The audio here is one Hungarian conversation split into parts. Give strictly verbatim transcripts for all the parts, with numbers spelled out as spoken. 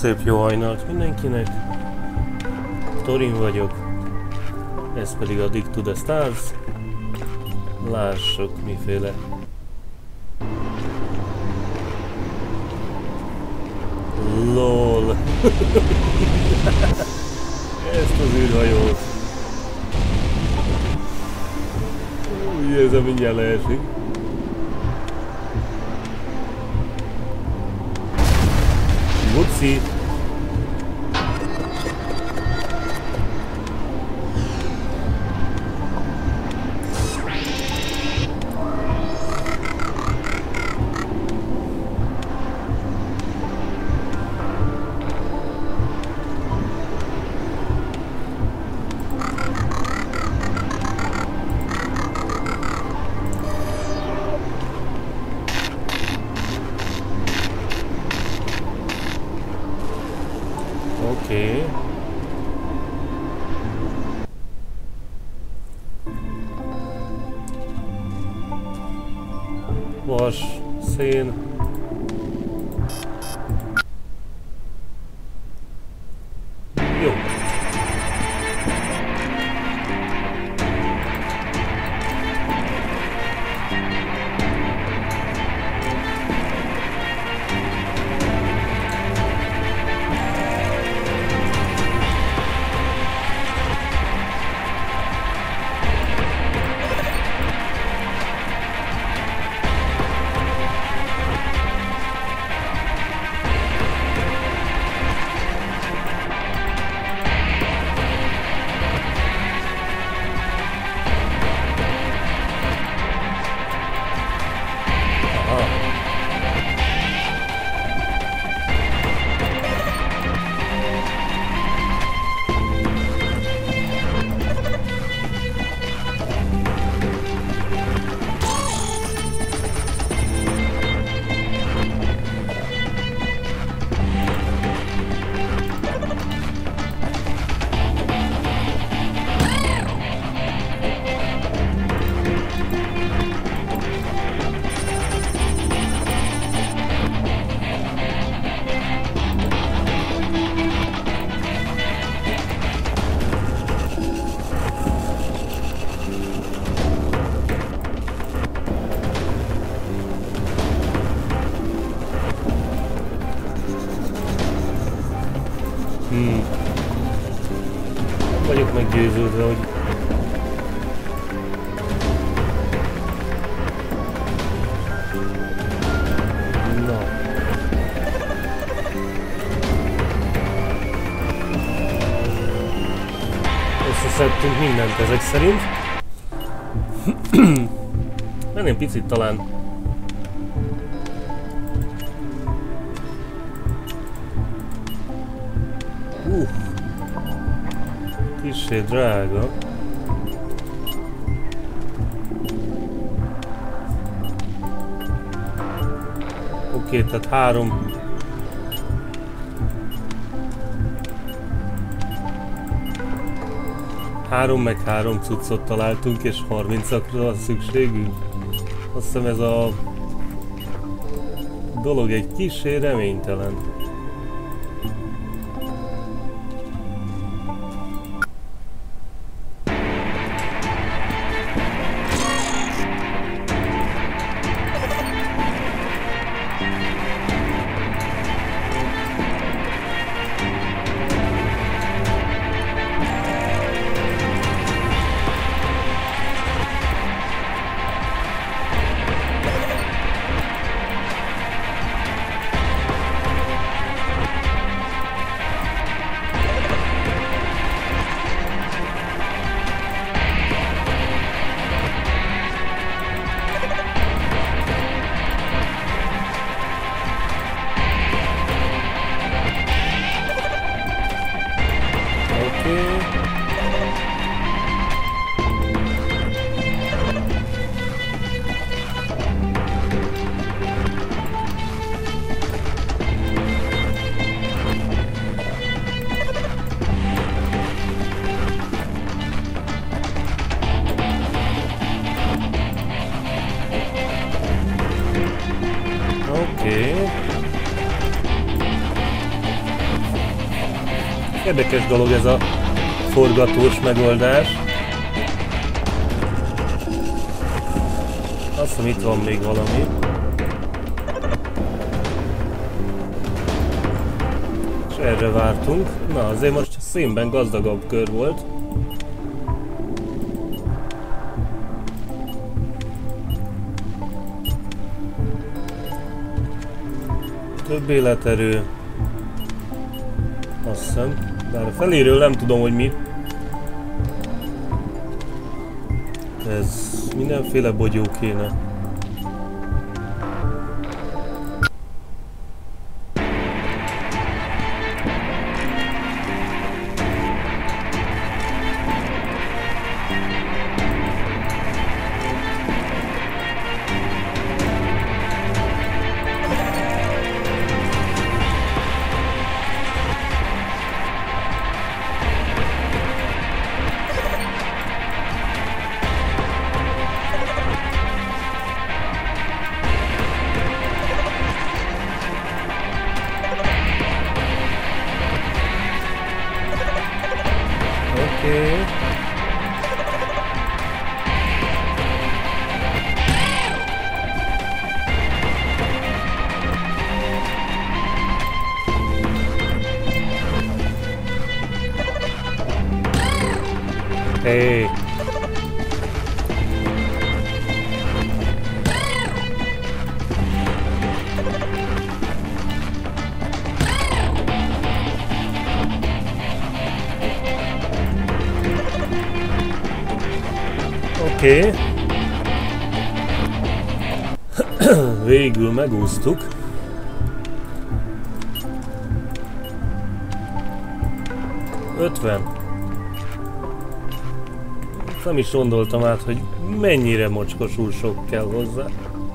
szép jó hajnalt mindenkinek. Thorin vagyok. Ez pedig a Dig to the Stars. Lássuk miféle. LOL. Ezt az űrhajót. Úgy érzem, mindjárt leesik. Whoopsie. Oké. Vas, szén. Jó. Hmm. Vagyok meggyőződve, hogy na. Összeszedtünk mindent ezek szerint. Ennél picit talán Uh, kissé drága. Oké, okay, tehát három. Három meg három cuccot találtunk, és harmincakra van szükségünk. Azt hiszem ez a dolog egy kissé reménytelen. Érdekes dolog ez a forgatós megoldás. Azt hiszem, itt van még valami. És erre vártunk. Na, azért most színben gazdagabb kör volt. Több életerő. Azt hiszem. Bár a feléről nem tudom, hogy mi. Ez mindenféle bogyó kéne. Hey. Oké. Okay. Végül megúsztuk. ötven. Nem is gondoltam át, hogy mennyire mocskosul sok kell hozzá.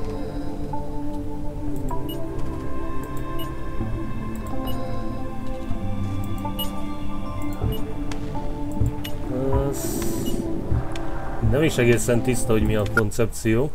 Az... Nem is egészen tiszta, hogy mi a koncepció.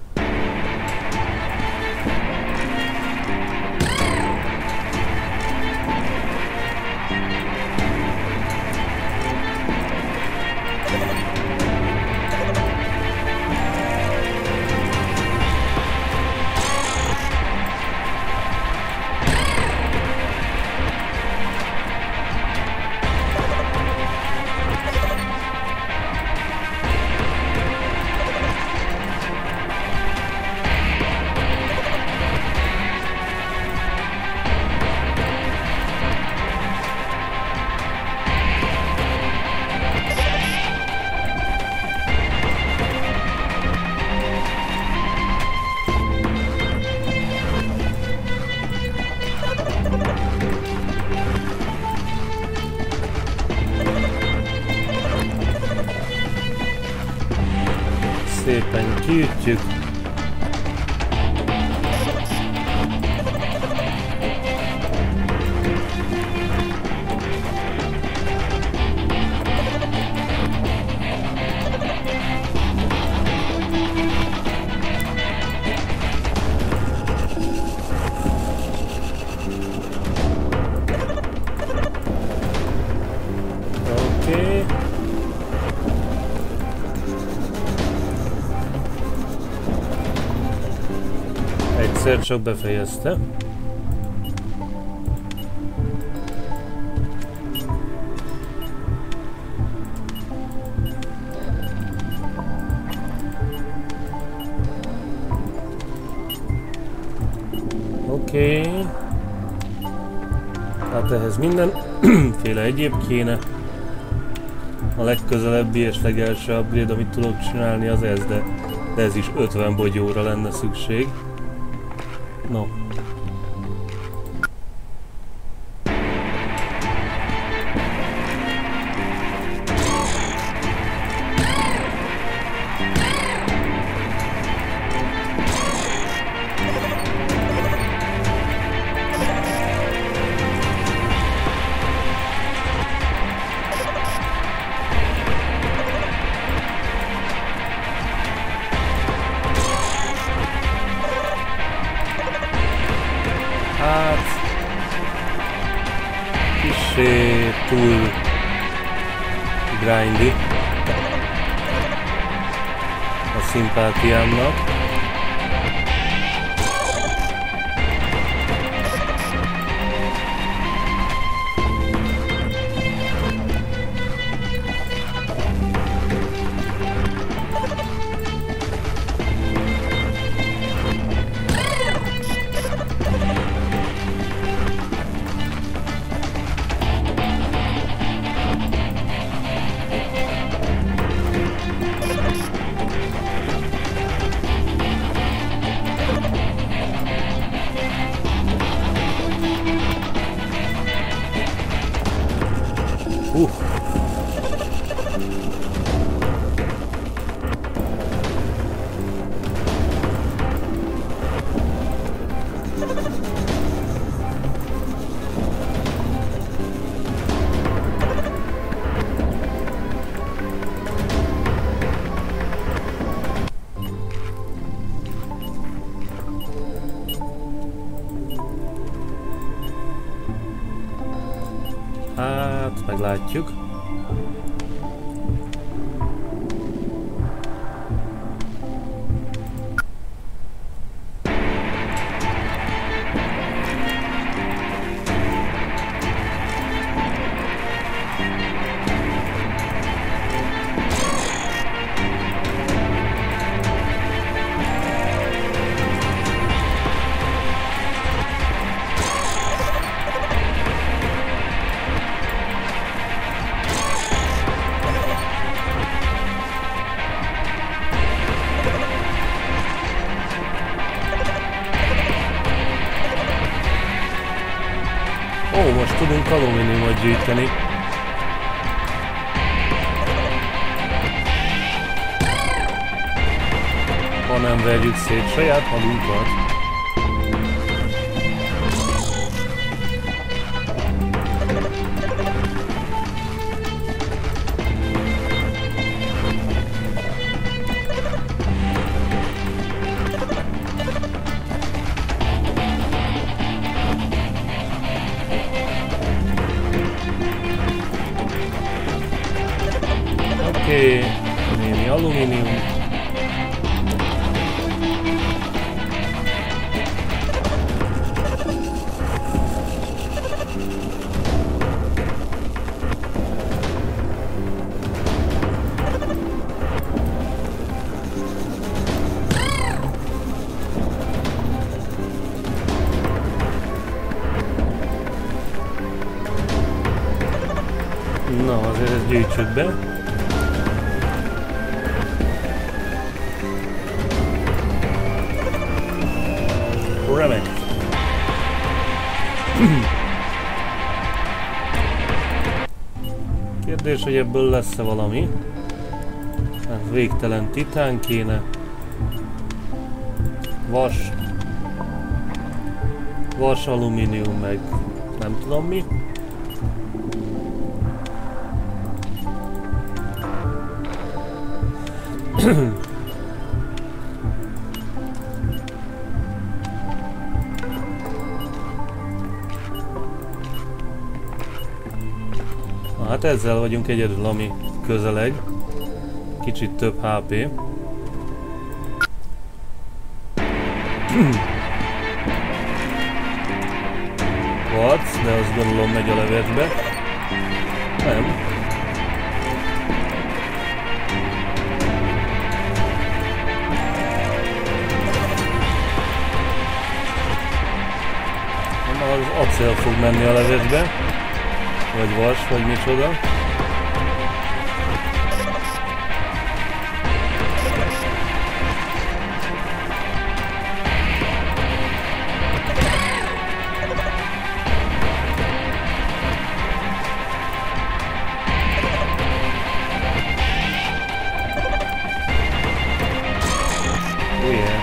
Szépen kiütjük. Oké. Egyszer csak befejezte. Oké. Okay. Hát ehhez mindenféle egyéb kéne. A legközelebbi és legelső upgrade, amit tudok csinálni, az ez, de, de ez is ötven bogyóra lenne szükség. No. Kissé túl grindy a szimpátiámnak. Uh. Hát, meglátjuk. Ó, most tudunk alumíniumot gyűjteni. Ha nem verjük szét saját magunkat. Oké, okay. Némi alumínium. Na, azért ezt gyűjtsük be. Remek. Kérdés, hogy ebből lesz-e valami? Hát végtelen titán kéne. Vas. Vas, alumínium, meg nem tudom mi. Hát ezzel vagyunk egyedül, ami közeleg. Kicsit több há pé. Harc, de azt gondolom megy a levegőbe. Nem. Az acél fog menni a levegőbe. Vagy vas, vagy micsoda. Oh yeah.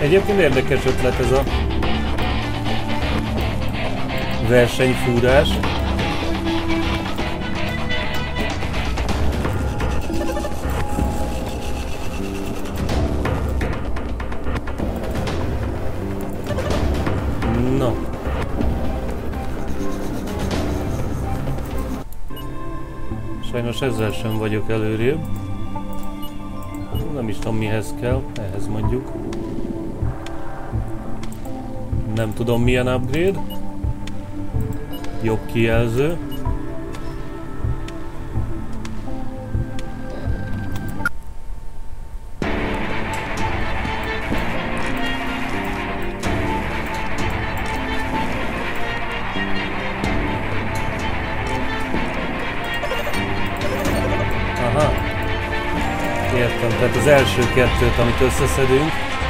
Egyébként érdekes ötlet ez a versenyfúrás. No. Sajnos ezzel sem vagyok előrébb. Nem is tudom mihez kell, ehhez mondjuk. Nem tudom milyen upgrade. Jobb kijelző. Aha. Értem, tehát az első kettőt, amit összeszedünk,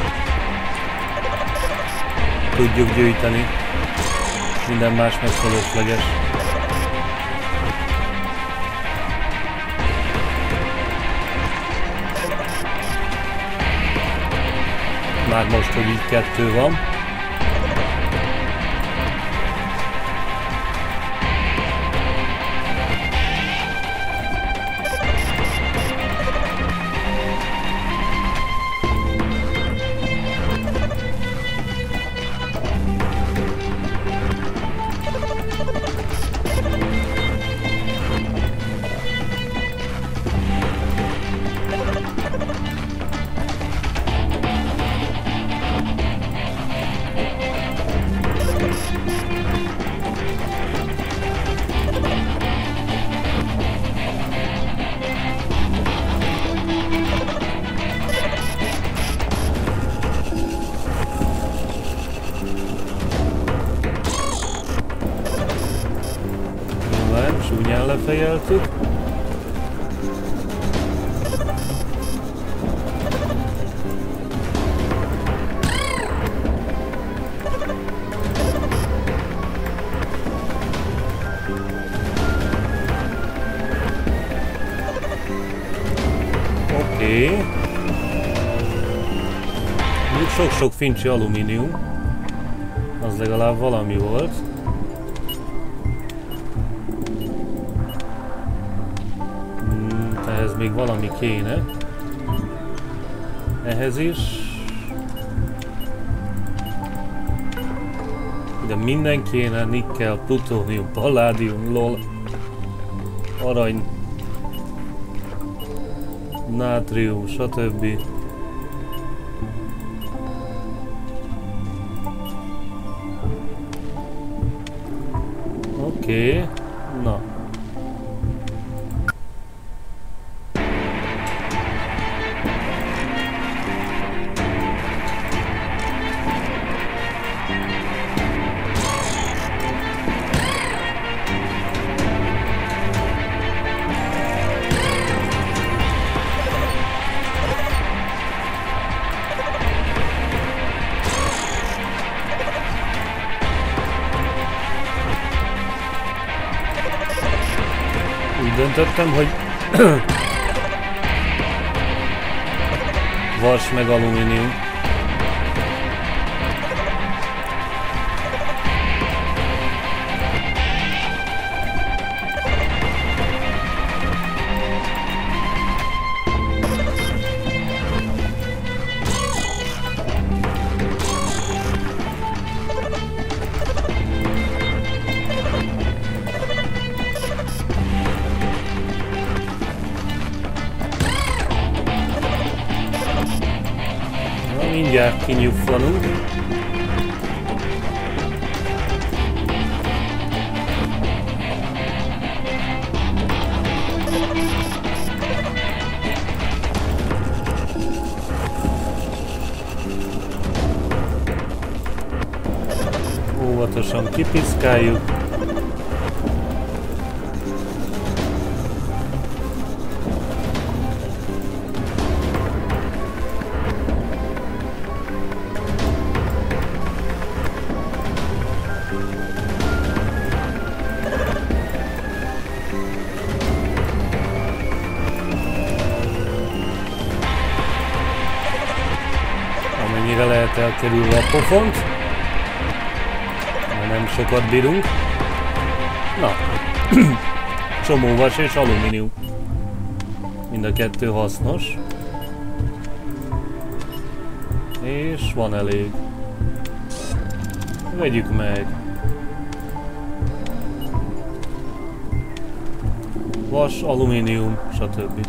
tudjuk gyűjteni. Minden más meg fölösleges. Már most, hogy így kettő van. Csúnyán lefejeltük. Oké. Okay. Mondjuk sok-sok fincsi alumínium. Az legalább valami volt. Ehhez még valami kéne. Ehhez is. De minden kéne, nikkel, plutónium, palládium, lol, arany, nátrium, stb. Oké, okay. Na. Döntöttem, hogy vas meg alumínium. Mindjárt kinyugfanunk. Óvatosan kipiszkáljuk. mennyire lehet elkerülve a pofont. Mert nem sokat bírunk. Na. Csomóvas és alumínium. Mind a kettő hasznos. És van elég. Vegyük meg. Vas, alumínium, stb.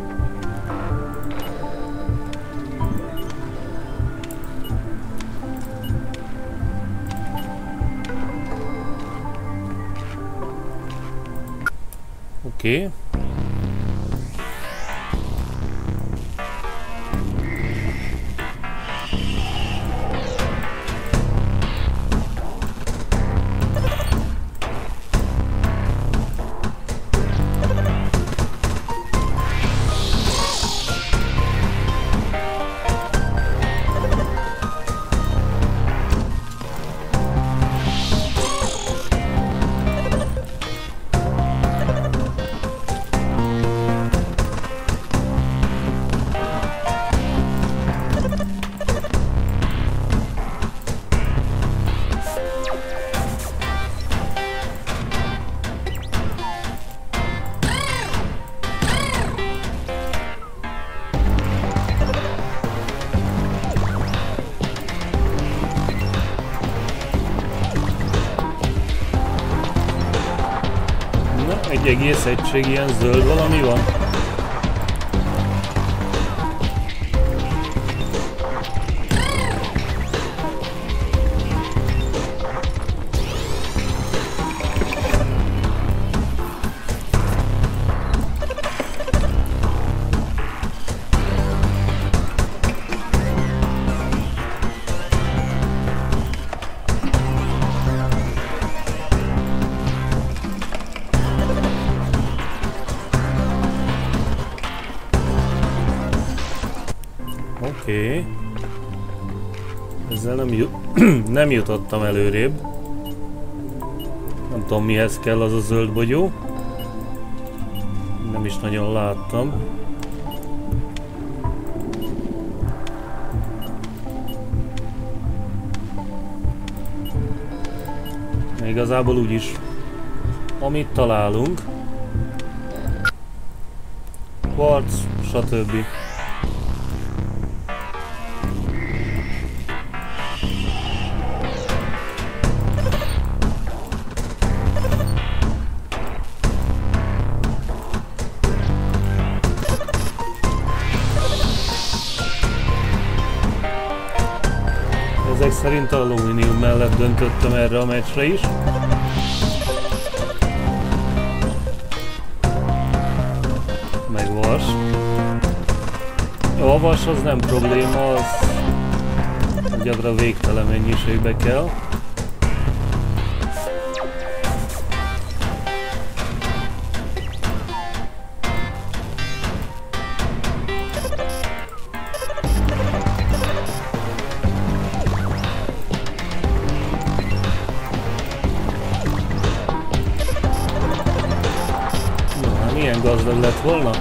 Oké. Okay. Egy egész egység ilyen zöld valami van? Oké. Okay. Ezzel nem, jut nem jutottam előrébb. Nem tudom mihez kell az a zöld bogyó. Nem is nagyon láttam. Igazából úgyis, amit találunk. Kvarc, stb. Ezek szerint alumínium mellett döntöttem erre a meccsre is. Meg vas. A vas az nem probléma, az gyagra végtelen mennyiségbe kell. Milyen gazdag lett volna?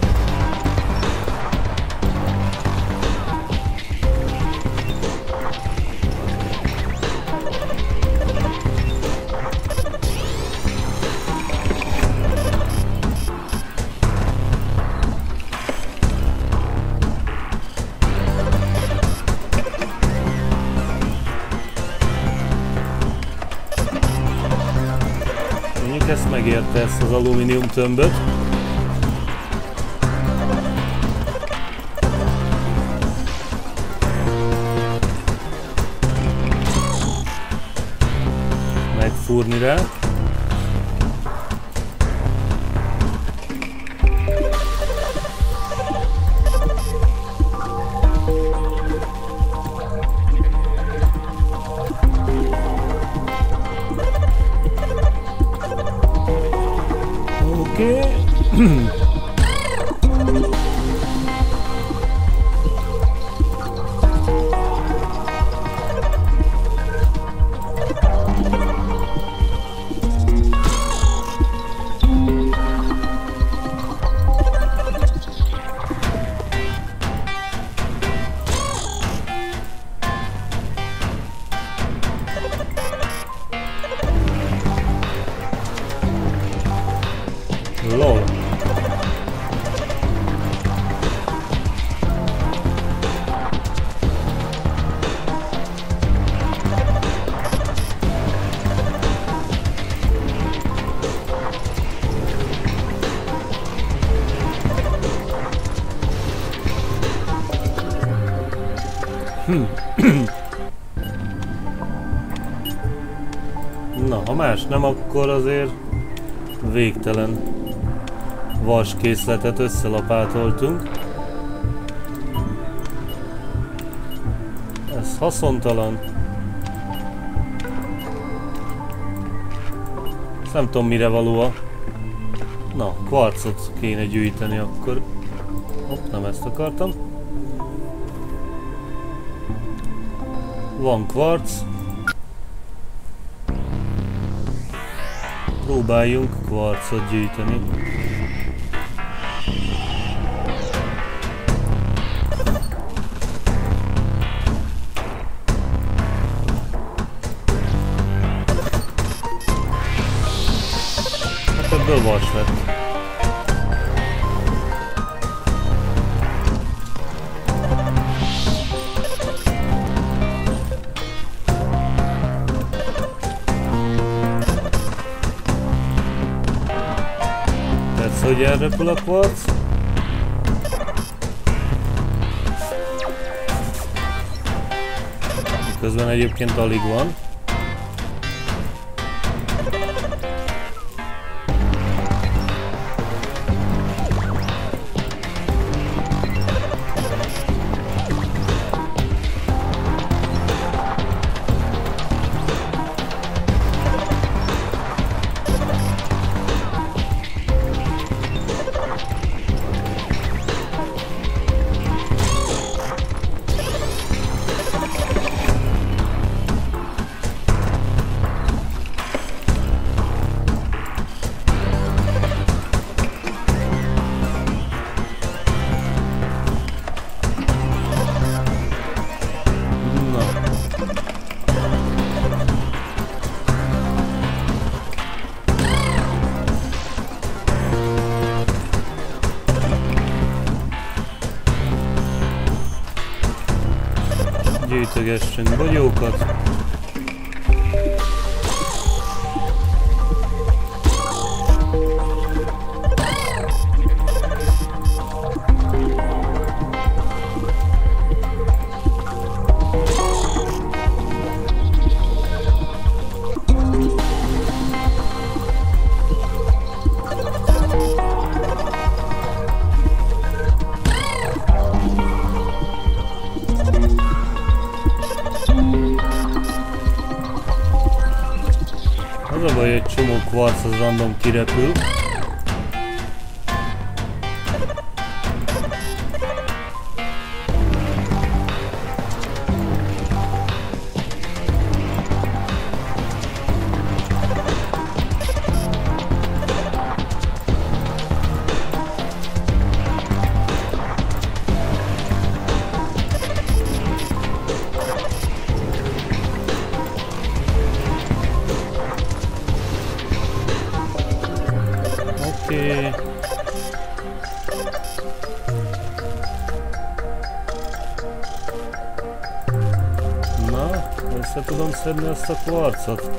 Mondjuk ezt megérte, ezt az alumínium tömböt. Megfúrni rá. Oké. Okay. Na, ha más nem, akkor azért végtelen vaskészletet összelapátoltunk. Ez haszontalan. Ezt nem tudom mire való a... Na, kvarcot kéne gyűjteni akkor. Hopp, nem ezt akartam. Van kvarc. Próbáljunk kvarcot gyűjteni. Hát ebből vas lett. Hogy elrepül a kvarc. Közben egyébként alig van. Gyűjtögessünk bogyókat. Az a baj, egy csomó kvarc az random kirepül. Oké. Na, össze tudom szedni ezt a kvarcot.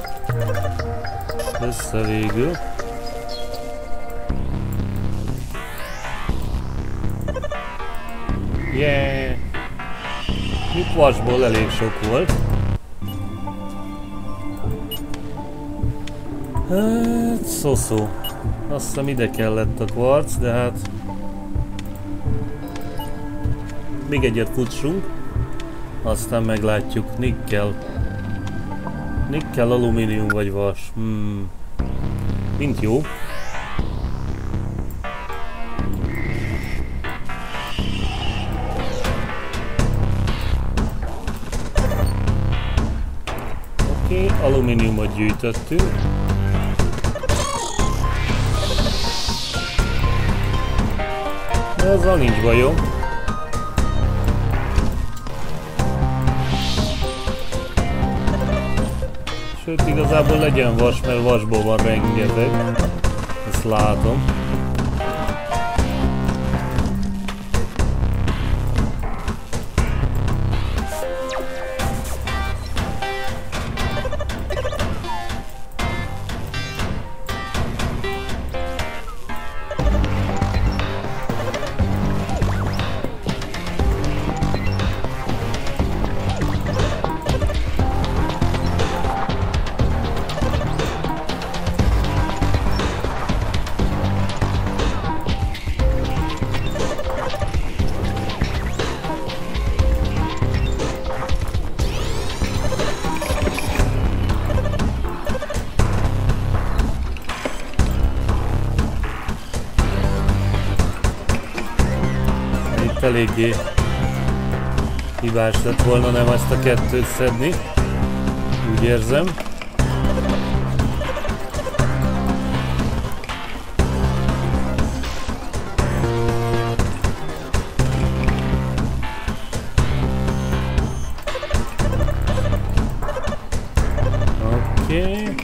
Össze végül. Yeah! Mi kvarcból elég sok volt. Hát, szó-szó. Azt hiszem ide kellett a kvarc, de hát... Még egyet futsunk. Aztán meglátjuk. Nikkel. Nikkel, alumínium vagy vas. Hmm. Mint jó. Oké, okay, alumíniumot gyűjtöttünk. De azzal nincs bajom. Sőt, igazából legyen vas, mert vasból van rengeteg. Ezt látom. eléggé hibás lett volna nem ezt a kettőt szedni. Úgy érzem. Oké.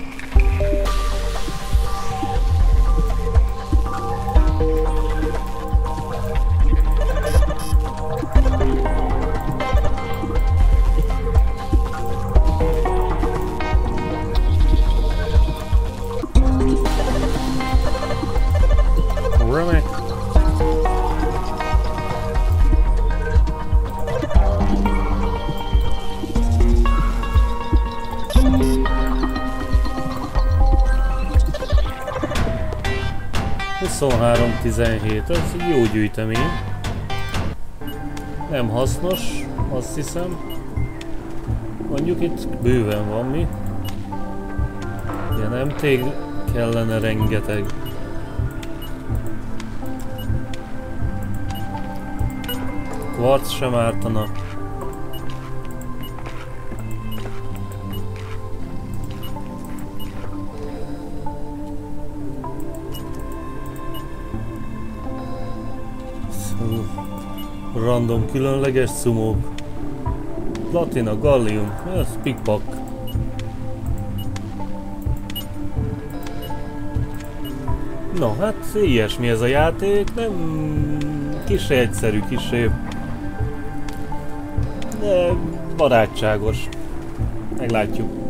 Remek. huszonhárom tizenhét, ez egy jó gyűjtemény. Nem hasznos, azt hiszem. Mondjuk itt bőven van mi. De nem tég kellene rengeteg. Kvarc sem ártana. Random különleges szumók. Platina, gallium, ez pikpak. No, hát ilyesmi ez a játék, nem kissé egyszerű, kissé, de barátságos. Meglátjuk.